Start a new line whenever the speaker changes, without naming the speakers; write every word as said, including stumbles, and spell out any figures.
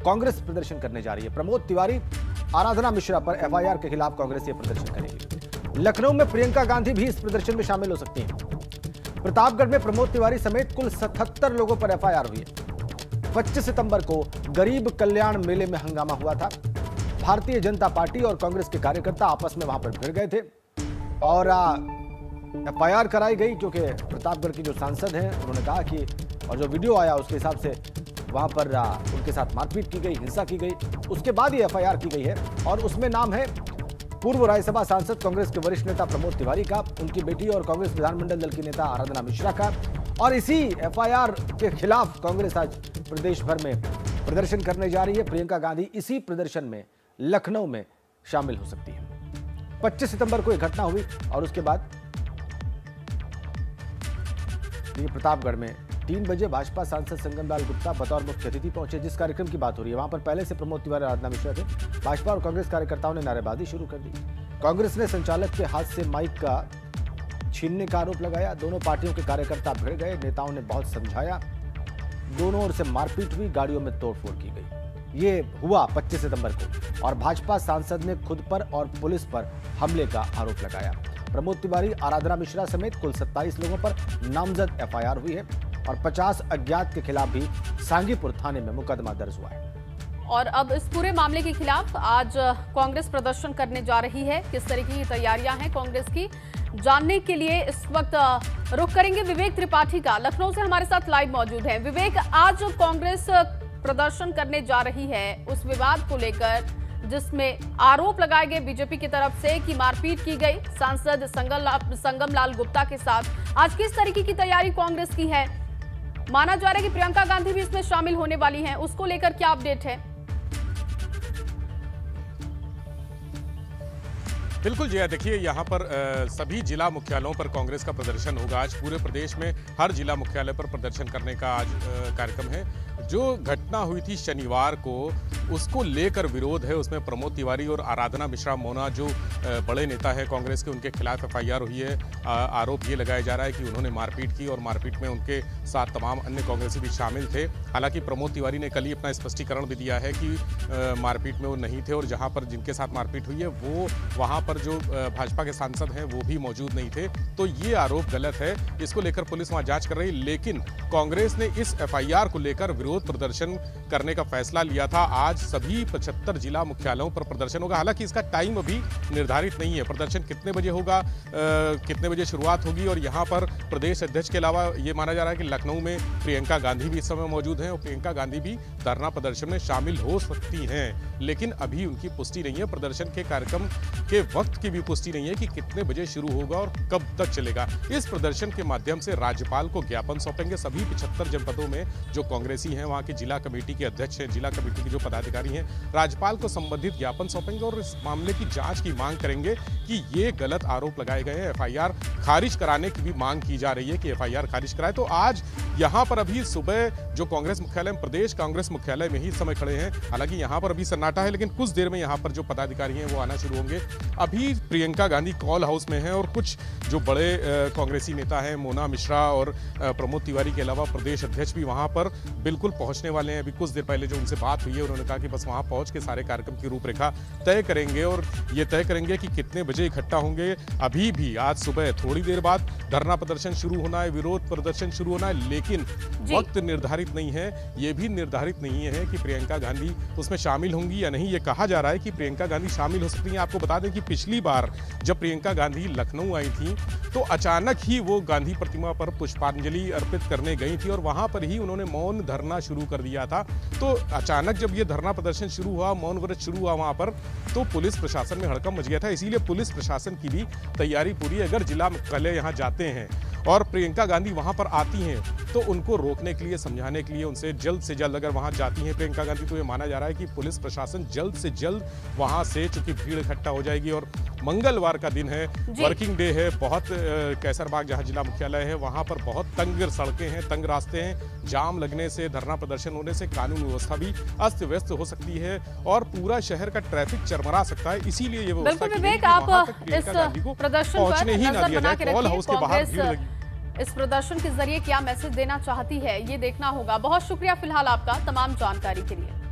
कांग्रेस प्रदर्शन करने जा रही है। प्रमोद तिवारी, आराधना मिश्रा पर एफआईआर के खिलाफ कांग्रेस ये प्रदर्शन करेगी। लखनऊ में प्रियंका गांधी भी इस प्रदर्शन में शामिल हो सकती हैं। प्रतापगढ़ में प्रमोद तिवारी समेत कुल सतहत्तर लोगों पर एफआईआर हुई है। पच्चीस सितंबर को गरीब कल्याण मेले में हंगामा हुआ था। भारतीय जनता पार्टी और कांग्रेस के कार्यकर्ता आपस में वहां पर भिड़ गए थे और एफआईआर कराई गई, क्योंकि प्रतापगढ़ की जो सांसद हैं उन्होंने कहा कि, और जो वीडियो आया उसके हिसाब से वहां पर उनके साथ मारपीट की गई, हिंसा की गई। उसके बाद ये एफआईआर की गई है और उसमें नाम है पूर्व राज्यसभा सांसद कांग्रेस के वरिष्ठ नेता प्रमोद तिवारी का, उनकी बेटी और कांग्रेस विधानमंडल दल की नेता आराधना मिश्रा का। और इसी एफआईआर के खिलाफ कांग्रेस आज प्रदेश भर में प्रदर्शन करने जा रही है। प्रियंका गांधी इसी प्रदर्शन में लखनऊ में शामिल हो सकती है। पच्चीस सितंबर को यह घटना हुई और उसके बाद ये प्रतापगढ़ में तीन बजे भाजपा सांसद संगम लाल गुप्ता बतौर मुख्य अतिथि पहुंचे। जिस कार्यक्रम की बात हो रही है वहां पर पहले से प्रमोद तिवारी और आराधना मिश्रा थे। भाजपा और कांग्रेस कार्यकर्ताओं ने नारेबाजी शुरू कर दी। कांग्रेस ने संचालक के हाथ से माइक का छीनने का आरोप लगाया। दोनों पार्टियों के कार्यकर्ता भिड़ गए। नेताओं ने बहुत समझाया। दोनों ओर से मारपीट हुई, गाड़ियों में तोड़फोड़ की गई। ये हुआ पच्चीस सितंबर को और भाजपा सांसद ने खुद पर और पुलिस पर हमले का आरोप लगाया। प्रमोद तिवारी, आराधना मिश्रा समेत कुल सत्ताईस लोगों पर नामजद एफआईआर हुई है और पचास अज्ञात के खिलाफ भी सांगीपुर थाने में मुकदमा दर्ज हुआ है।
और अब इस पूरे मामले के खिलाफ आज कांग्रेस प्रदर्शन करने जा रही है। किस तरह की तैयारियां हैं कांग्रेस की, जानने के लिए इस वक्त रुख करेंगे विवेक त्रिपाठी का। लखनऊ से हमारे साथ लाइव मौजूद हैं। विवेक, आज कांग्रेस प्रदर्शन करने जा रही है उस विवाद को लेकर जिसमें आरोप लगाए गए बीजेपी की तरफ से कि मारपीट की गई सांसद संगम लाल गुप्ता के साथ। आज किस तरीके की तैयारी कांग्रेस की है? माना जा रहा है कि प्रियंका गांधी भी इसमें शामिल होने वाली हैं, उसको लेकर क्या अपडेट है?
बिल्कुल जी, देखिए यहाँ पर आ, सभी जिला मुख्यालयों पर कांग्रेस का प्रदर्शन होगा। आज पूरे प्रदेश में हर जिला मुख्यालय पर प्रदर्शन करने का आज कार्यक्रम है। जो घटना हुई थी शनिवार को, उसको लेकर विरोध है। उसमें प्रमोद तिवारी और आराधना मिश्रा मोना जो बड़े नेता हैं कांग्रेस के, उनके खिलाफ एफआईआर हुई है। आरोप ये लगाया जा रहा है कि उन्होंने मारपीट की और मारपीट में उनके साथ तमाम अन्य कांग्रेसी भी शामिल थे। हालांकि प्रमोद तिवारी ने कल ही अपना स्पष्टीकरण भी दिया है कि मारपीट में वो नहीं थे और जहां पर जिनके साथ मारपीट हुई है वो वहां पर जो भाजपा के सांसद हैं वो भी मौजूद नहीं थे। तो ये आरोप गलत है। इसको लेकर पुलिस वहां जांच कर रही है। लेकिन कांग्रेस ने इस एफआईआर को लेकर विरोध प्रदर्शन करने का फैसला लिया था। आज सभी पचहत्तर जिला मुख्यालयों पर प्रदर्शन होगा। हालांकि इसका टाइम अभी निर्धारित नहीं है। प्रदर्शन कितने बजे होगा, आ, कितने बजे शुरुआत होगी, और यहाँ पर प्रदेश अध्यक्ष के अलावा ये माना जा रहा है कि लखनऊ में प्रियंका गांधी भी इस समय मौजूद हैं और प्रियंका गांधी भी धरना प्रदर्शन में शामिल हो सकती हैं। लेकिन अभी उनकी पुष्टि नहीं है। प्रदर्शन के कार्यक्रम के वक्त की भी पुष्टि नहीं है कि कितने बजे शुरू होगा और कब तक चलेगा। इस प्रदर्शन के माध्यम से राज्यपाल को ज्ञापन सौंपेंगे। सभी पचहत्तर जनपदों में जो कांग्रेसी हैं, वहाँ की जिला कमेटी के अध्यक्ष हैं, जिला कमेटी के जो पदाधिकारी हैं, राज्यपाल को संबंधित ज्ञापन सौंपेंगे और इस मामले की जांच की मांग करेंगे कि ये गलत आरोप लगाए गए हैं। एफआईआर खारिज कराने की भी मांग की जा रही है कि एफआईआर खारिज कराए। तो आज यहाँ पर अभी सुबह जो कांग्रेस मुख्यालय, प्रदेश कांग्रेस मुख्यालय में ही समय खड़े हैं। हालांकि यहाँ पर अभी सन्नाटा है, लेकिन कुछ देर में यहाँ पर जो पदाधिकारी हैं वो आना शुरू होंगे। अभी प्रियंका गांधी कॉल हाउस में हैं और कुछ जो बड़े कांग्रेसी नेता हैं, मोना मिश्रा और प्रमोद तिवारी के अलावा प्रदेश अध्यक्ष भी वहाँ पर बिल्कुल पहुँचने वाले हैं। अभी कुछ देर पहले जो उनसे बात हुई है, उन्होंने कहा कि बस वहाँ पहुँच के सारे कार्यक्रम की रूपरेखा तय करेंगे और ये तय करेंगे कि कितने बजे इकट्ठा होंगे। अभी भी आज सुबह थोड़ी देर बाद धरना प्रदर्शन शुरू होना है, विरोध प्रदर्शन शुरू होना है, लेकिन वक्त निर्धारित नहीं है। ये भी निर्धारित नहीं है कि प्रियंका गांधी उसमें शामिल होंगी या नहीं। ये कहा जा रहा है कि प्रियंका गांधी शामिल हो सकती हैं। आपको बता दें कि पिछली बार जब प्रियंका गांधी लखनऊ आई थी तो अचानक ही वो गांधी प्रतिमा पर पुष्पांजलि अर्पित करने गई थी और वहां पर ही उन्होंने मौन धरना शुरू कर दिया था। तो अचानक जब ये धरना प्रदर्शन शुरू हुआ, मौन व्रत शुरू हुआ वहां पर, तो पुलिस प्रशासन में हड़कंप मच गया था। इसीलिए पुलिस प्रशासन की भी तैयारी पूरी है। अगर जिला मुख्यालय यहाँ जाते हैं और प्रियंका गांधी वहां पर आती हैं तो उनको रोकने के लिए, समझाने के लिए, उनसे जल्द से जल्द अगर वहां जाती हैं प्रियंका गांधी, तो ये माना जा रहा है कि पुलिस प्रशासन जल्द से जल्द वहां से, चूंकि भीड़ इकट्ठा हो जाएगी और मंगलवार का दिन है, वर्किंग डे है, बहुत कैसरबाग जहां जिला मुख्यालय है वहां पर बहुत तंग सड़कें हैं, तंग रास्ते हैं। जाम लगने से, धरना प्रदर्शन होने से कानून व्यवस्था भी अस्त व्यस्त हो सकती है और पूरा शहर का ट्रैफिक चरमरा सकता है। इसीलिए ये व्यवस्था की गई कि वहां तक प्रियंका गांधी को पहुंचने ही ना दिया जाए। कॉल हाउस के बाहर भीड़ लगी।
इस प्रदर्शन के जरिए क्या मैसेज देना चाहती है, ये देखना होगा। बहुत शुक्रिया फिलहाल आपका तमाम जानकारी के लिए।